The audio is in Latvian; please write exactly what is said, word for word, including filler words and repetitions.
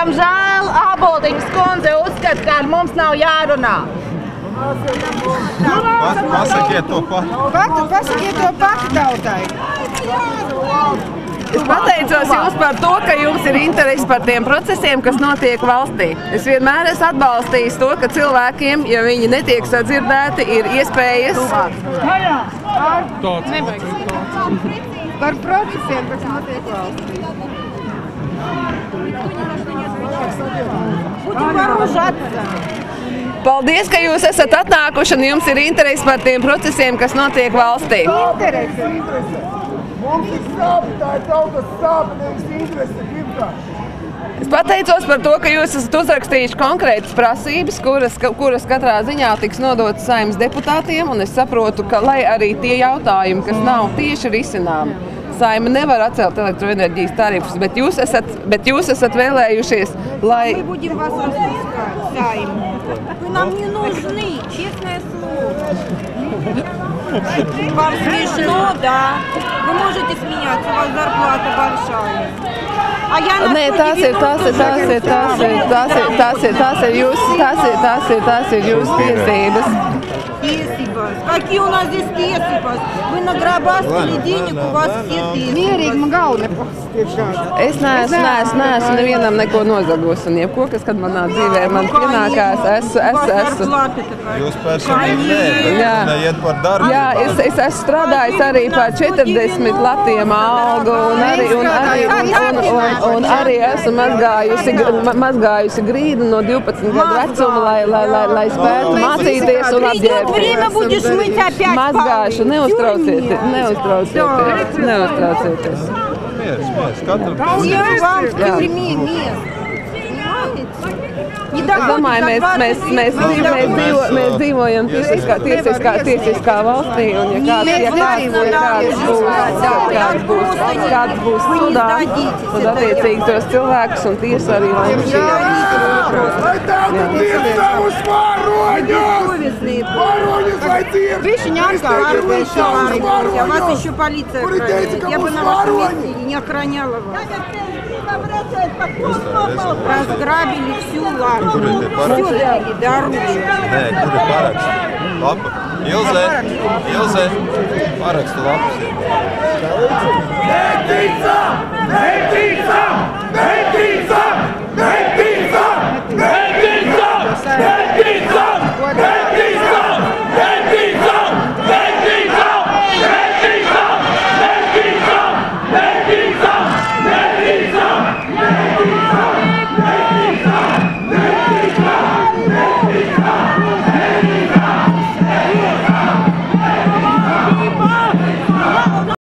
Diemžēl Āboldiņas kundze uzskata, ka ar mums nav jārunā. Pasakiet to pati. Pasakiet to pati tautai. Es pateicos jums par to, ka jums ir interesi par tiem procesiem, kas notiek valstī. Es vienmēr esmu atbalstījis to, ka cilvēkiem, ja viņi netiek sadzirdēti, ir iespējas par procesiem, kas notiek valstī. Paldies, ka jūs esat atnākuši un jums ir interesi par tiem procesiem, kas notiek valstī. Mums ir sāpi, tā ir tautas sāpi, nevis interese, gribtā. Es pateicos par to, ka jūs esat uzrakstījuši konkrētas prasības, kuras, kuras katrā ziņā tiks nodotas Saeimas deputātiem, un es saprotu, ka lai arī tie jautājumi, kas nav tieši risināmi, Saeima nevar atcelt elektroenerģijas tarifus, bet jūs esat, bet jūs esat vēlējušies, lai... Мы будем вас распускать, Saeimu. Вы нам не нужны, честное слово. Вам смешно, да? Вы можете смеяться, у вас зарплата большая. А я на Nē, tās ir, tās ir, tās ir, tās ir, tās ir, tās ir, tās ir jūsu, tās ir, tās ir, tās ir jūsu tiesības. Tiesības. Какие у нас здесь tiesības? Вы награбастали денег, у вас все tiesības. Mierīgi man galva nepasties. Es neesmu, neesmu, neesmu nevienam neko nozagusi, un jebko, kas, kad manā dzīvē man pienākās, es, es, es... Jūs personīgi nē, bet neiet par darbu. Jā, es, es esmu strādājis arī par četrdesmit latiem algu, un arī, un arī, un, un, un, un arī esmu mazgājusi, mazgājusi grīdu no divpadsmit gadu vecuma, lai, lai, lai, lai spētu mācīties un apģērbties. Mazgāšu, neuztraucieties, neuztraucieties, neuztraucieties. Mieres, mieres, katram Es domāju, mēs, mēs, mēs, mēs, dzīvo, mēs dzīvojam tiesiskā, tiesiskā, tiesiskā valstī, un ja kāds, ja kāds, ja kāds būs, kāds būs, kāds būs sudā, tad attiecīgi tos cilvēkus un tiesa arī lems. Lai tauta tiesa savus varoņus! Varoņus, lai tiesa! Видишь, не ангар, а вас еще полиция охраняет. Я бы на вашем месте не охраняла вас. Разграбили всю лавку. Все дали до оружия. Nē, kur ir paraksts? Lapa. Ilze, Ilze, parakstu lapas ir. Neticam! Neticam! Neticam!